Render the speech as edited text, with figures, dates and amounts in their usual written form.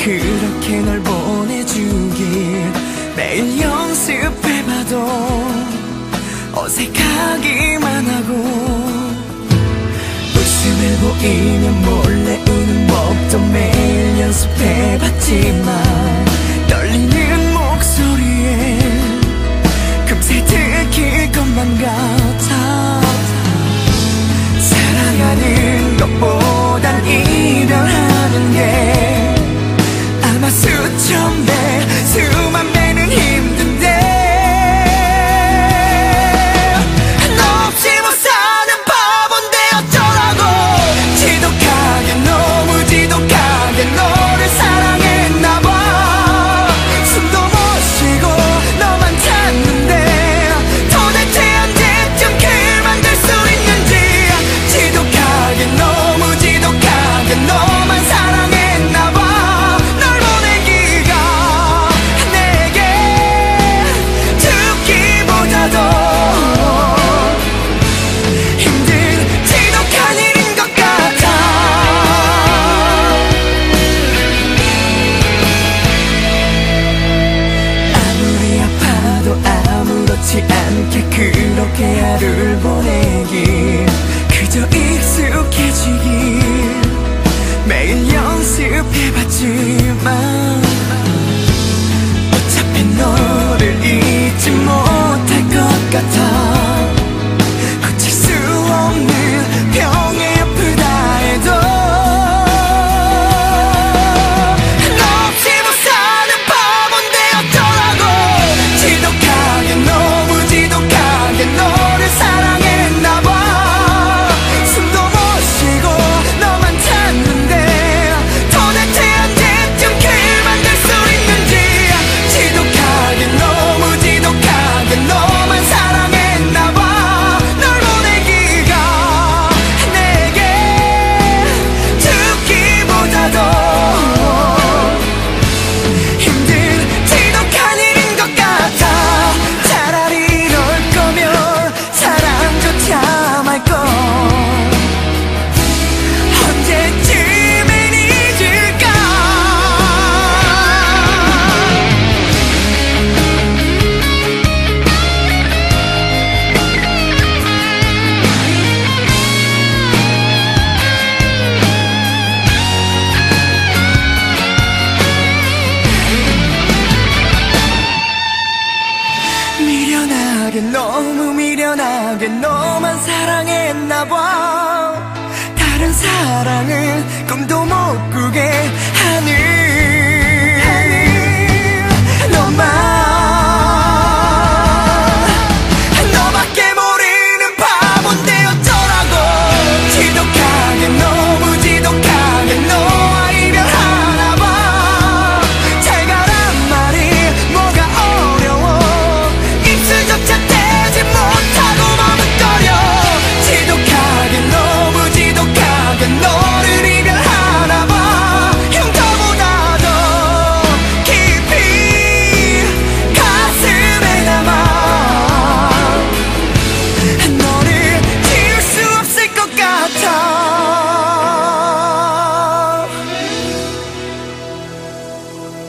그렇게 널 보내주길 매일 연습해봐도 어색하기만 하고 웃음을 보이면 몰래 우는 법도 매일 연습해봤지만 떨리는 목소리에 금세 들킬 것만 같아. 사랑하는 것보단 이별하는 게 아마 수천 배 수만 배는 힘든데 너 없이 못 사는 바본데 어쩌라고. 지독하게 너무 지독하게 너를 사랑했나봐. 숨도 못 쉬고 너만 찾는데 도대체 언제쯤 그만둘 수 있는지. 지독하게 너무 지독하게 너만 사랑했나봐. 널 보내기가 내게 죽기보다도 힘든 지독한 일인 것 같아. 아무리 아파도 아무렇지 않게 그렇게 하루를 보내길 그저 익숙해지길 매일 연습해봤지만 어차피 너를 잊지 못할 것 같아. 고칠 수 없는 병에 아프다 해도 너 없이 못 사는 바본데 어쩌라고. 지독하게 너무 지독하게 너를 사랑했나봐. 숨도 못 쉬고 너만 찾는데 도대체 언제쯤 그만둘 수 있는지. 지독하게 너무 지독하게 너만 사랑했나봐. 널 보내기가 내게 죽기보다도 힘든 지독한 일인 것 같아. 차라리 널 거면 사랑조차 말걸. 언제쯤엔 잊을까. 미련하게 너무 미련하게 너만 사랑했나봐. 다른 사랑은 꿈도 못 꾸게